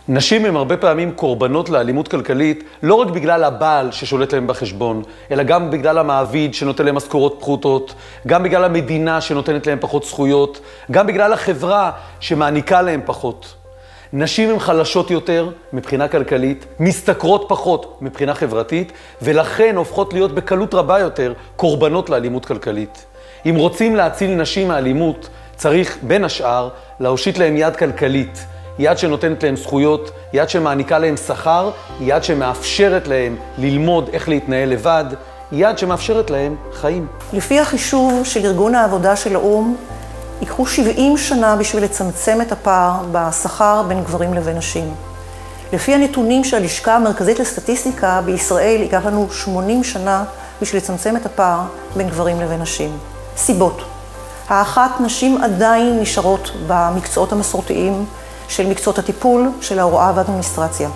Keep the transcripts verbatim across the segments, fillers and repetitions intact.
נשים הן הרבה פעמים קורבנות לאלימות כלכלית, לא רק בגלל הבעל ששולט להם בחשבון, אלא גם בגלל המעביד שנותן להם משכורות פחותות, גם בגלל המדינה שנותנת להם פחות זכויות, גם בגלל החברה שמעניקה להם פחות. נשים הן חלשות יותר מבחינה כלכלית, משתכרות פחות מבחינה חברתית, ולכן הופכות להיות בקלות רבה יותר קורבנות לאלימות כלכלית. אם רוצים להציל נשים מאלימות, צריך בין השאר להושיט להם יד כלכלית. יד שנותנת להם זכויות, יד שמעניקה להם שכר, יד שמאפשרת להם ללמוד איך להתנהל לבד, יד שמאפשרת להם חיים. לפי החישוב של ארגון העבודה של האו"ם, ייקחו שבעים שנה בשביל לצמצם את הפער בשכר בין גברים לבין נשים. לפי הנתונים של הלשכה המרכזית לסטטיסטיקה, בישראל ייקח לנו שמונים שנה בשביל לצמצם את הפער בין גברים לבין נשים. סיבות. האחת, נשים עדיין נשארות במקצועות המסורתיים, של מקצועות הטיפול, של ההוראה והאדמיניסטרציה.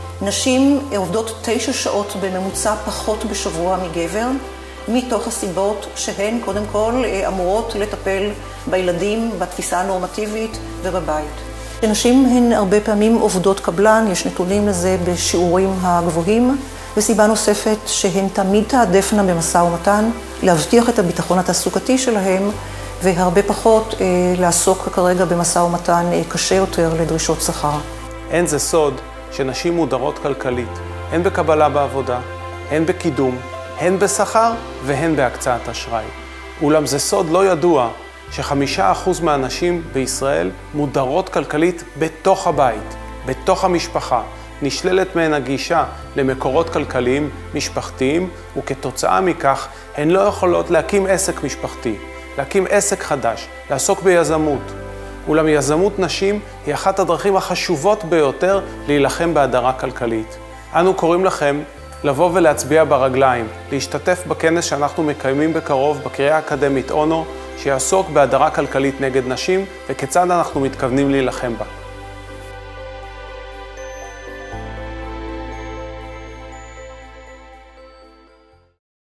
נשים עובדות תשע שעות בממוצע פחות בשבוע מגבר, מתוך הסיבות שהן קודם כל אמורות לטפל בילדים, בתפיסה הנורמטיבית ובבית. נשים הן הרבה פעמים עובדות קבלן, יש נתונים לזה בשיעורים הגבוהים, וסיבה נוספת שהן תמיד תעדפנה במשא ומתן, להבטיח את הביטחון התעסוקתי שלהם, והרבה פחות אה, לעסוק כרגע במשא ומתן אה, קשה יותר לדרישות שכר. אין זה סוד שנשים מודרות כלכלית, הן בקבלה בעבודה, הן בקידום, הן בשכר והן בהקצאת אשראי. אולם זה סוד לא ידוע שחמישה אחוז מהנשים בישראל מודרות כלכלית בתוך הבית, בתוך המשפחה. נשללת מהן הגישה למקורות כלכליים משפחתיים, וכתוצאה מכך הן לא יכולות להקים עסק משפחתי. להקים עסק חדש, לעסוק ביזמות. אולם יזמות נשים היא אחת הדרכים החשובות ביותר להילחם בהדרה כלכלית. אנו קוראים לכם לבוא ולהצביע ברגליים, להשתתף בכנס שאנחנו מקיימים בקרוב בקריה האקדמית אונו, שיעסוק בהדרה כלכלית נגד נשים וכיצד אנחנו מתכוונים להילחם בה.